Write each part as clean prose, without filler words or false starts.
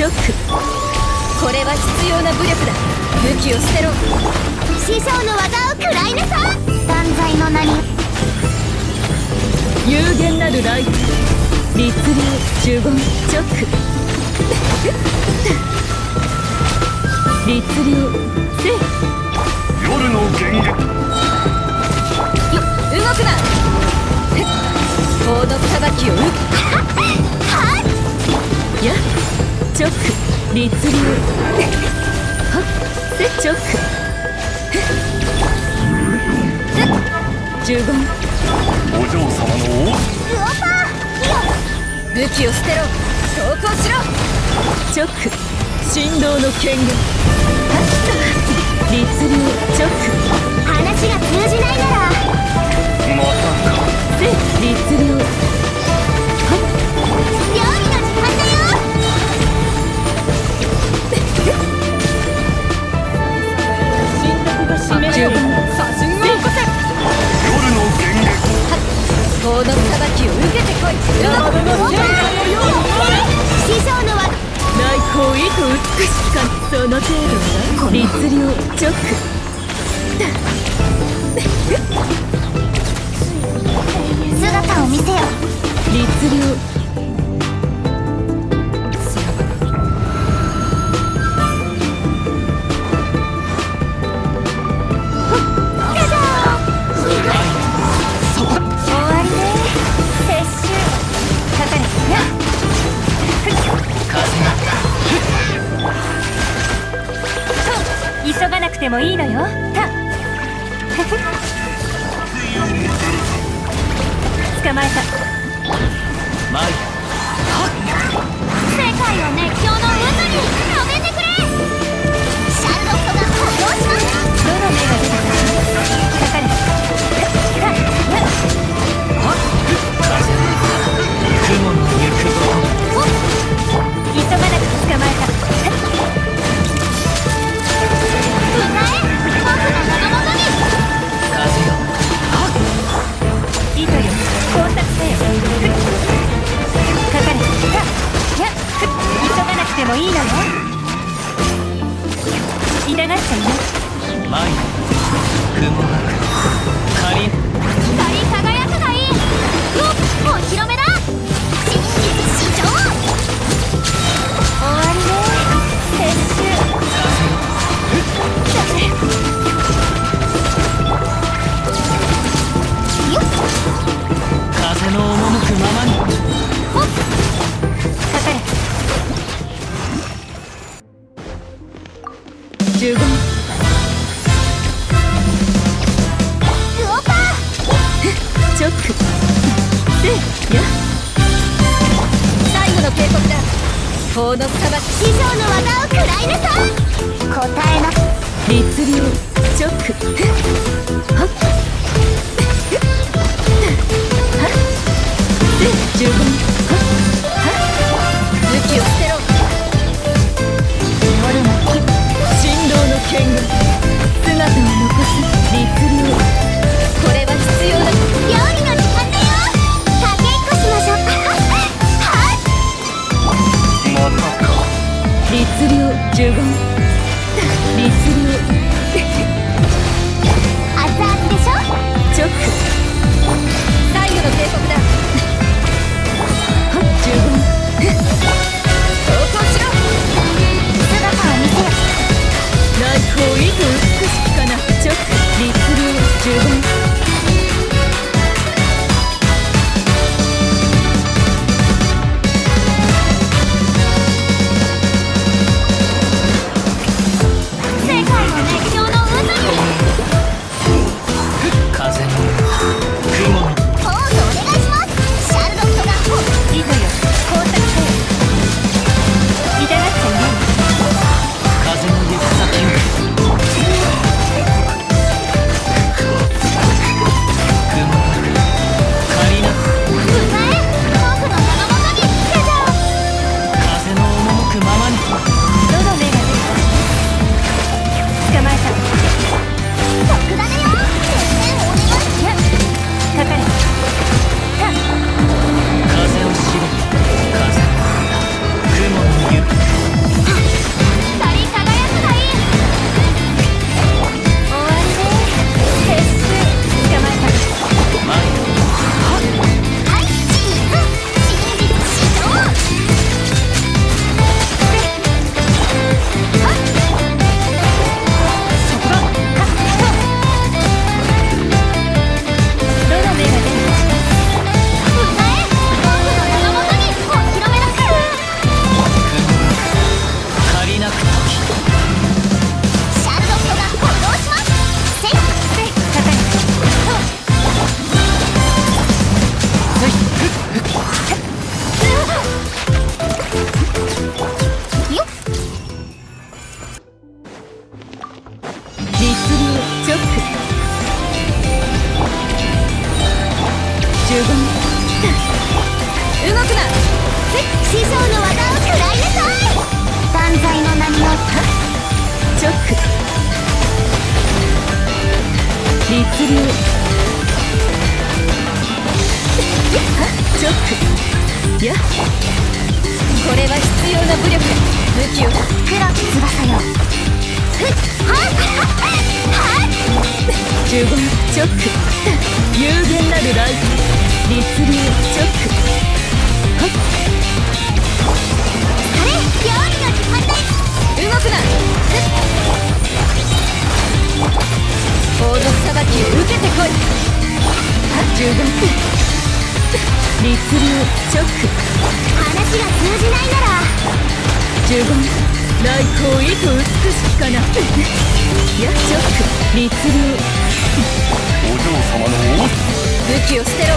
ョック。これは必要な武力だ。武器を捨てろ。 師匠の技を食らいなさい。断罪の名に有限なるライト。律令呪言チョック。律令せい。 夜の幻撃。 動くな。法の裁きを打っやチョック。律令はっせチョック。呪言お嬢様の王。 武器を捨てろ。投降しろ。チョック。振動の権限。律令チョック。 話が通じないならまたか。 せ律令はっ料理の時間だよ。 神諾が示れる差しを起こせ。 夜の幻撃。 法の裁きを受けてこい。 師匠の技内向意と美しきか。その程度だ。律令チョック。 姿を見せよ。 律令急がなくてもいいのよ。捕まえた。 世界を熱狂の渦に止めてくれ。シャルロットが発動します。 どの目が出たか。かかれ。 雲の行くぞ。 急がなく捕まえた。糸よ工作せよ。かかれ。急がなくてもいいのよ。痛がっちゃいな。 マイ雲なく仮。 光り輝くがいい。お披露目だ。真実至上。 終わりね。撤収。 風の赴くままに。 ほっかかれ。呪言クオパチョック。せや最後の警告だ。法の裁き。 師匠の技を食らいなさい。答えな。 律令チョック。はっ呪言はっ武器を捨てろ。夜の振動の権限。姿を残す律令。これは必要だ。 料理の時間だよ。かけっこしましょう。 またか。 律令呪言律令 15動くな師匠の技を食らいなさい。断罪の名によってチョック律流チョックやこれは必要な武力だ。武器を黒き翼よ。 15チョック有限なるライフ律流チョックはっあれ料理の時間だ。 動くな王族裁きを受けてこい。15律流チョック話が通じないなら 15来光意図美しきかな。やチョック律流お嬢様の王武器を捨てろ。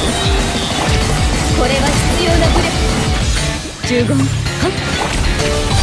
これは必要な武力。15はっ